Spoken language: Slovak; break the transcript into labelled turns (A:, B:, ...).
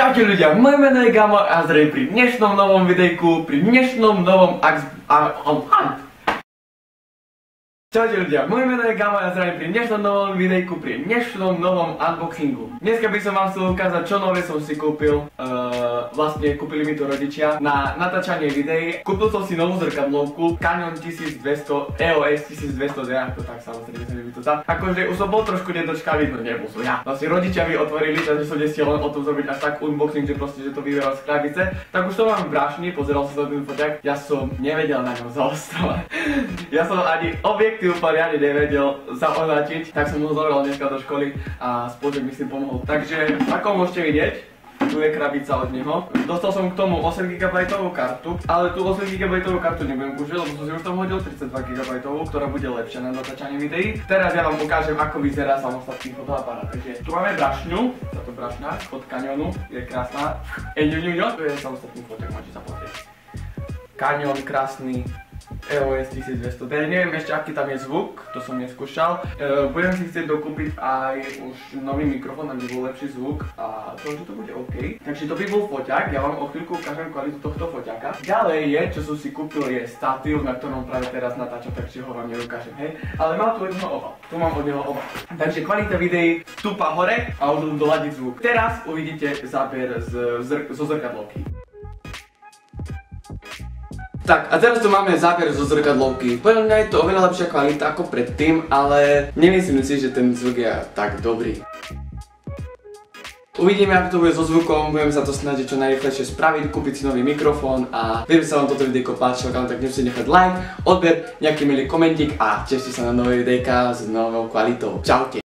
A: Čaute ľudia, moje meno je Gamo a zdravím pri dnešnom novom videjku, pri dnešnom novom Čaute ľudia, moje meno je Gamo a zdravím pri dnešnom novom videjku, pri dnešnom novom unboxingu. Dneska by som vám chcel ukázať, čo nové som si kúpil. Vlastne kúpili mi to rodičia na natáčanie videí. Kúpil som si novú zrkadlovku Canon 1200 EOS 1200D, to tak samozrejme sa mi to dá. Akože už som bol trošku nedočkavý, no nebol som ja. Vlastne rodičia mi otvorili, takže som nestiel len o tom zrobiť až tak unboxing, že proste, že to vyberal z krabice. Tak už to mám v brášni, pozeral som sa ten foťák, ja som nevedel na ňom zaostávať. Ja som ani objektív poriadne nevedel zaoznačiť, tak som ho zobral dneska do školy a spôsob mi s tým pomohol. Takže ako môžete vidieť, tu je krabica od neho. Dostal som k tomu 8 GB kartu, ale tú 8 GB kartu nebudem použiť, lebo som si už tam hodil 32 GB, ktorá bude lepšia na natáčanie videí. Teraz ja vám ukážem, ako vyzerá samostatný fotoaparát. Takže tu máme brašňu, táto brašňa od Canonu je krásna. To je samostatný fotek, môžete sa pozrieť. Canon krásny. EOS 1200D, neviem ešte aký tam je zvuk, to som neskúšal. Budem si chcieť dokúpiť aj už nový mikrofón, aby bol lepší zvuk a to, že to bude OK. Takže to by bol foťák, ja vám o chvíľku ukážem kvalitu tohto foťáka. Ďalej je, čo som si kúpil, je statív, na ktorom práve teraz natáčam, takže ho vám neukážem, hej. Ale má tu jedno obal, tu mám od neho obal. Takže kvalita videí stúpa hore a už budú doladiť zvuk. Teraz uvidíte záber zo zrkadlovky. Tak a teraz tu máme záber zo zrkadlovky. Podľa mňa je to oveľa lepšia kvalita ako predtým, ale nemyslím si, že ten zvuk je tak dobrý. Uvidíme, ako to bude so zvukom, budeme sa to snažiť čo najrýchlejšie spraviť, kúpiť si nový mikrofón a verím, že sa vám toto videjko páčilo, tak nemusíte nechať like, odber, nejaký milý komentík a tešite sa na nové videjka s novou kvalitou. Čaute!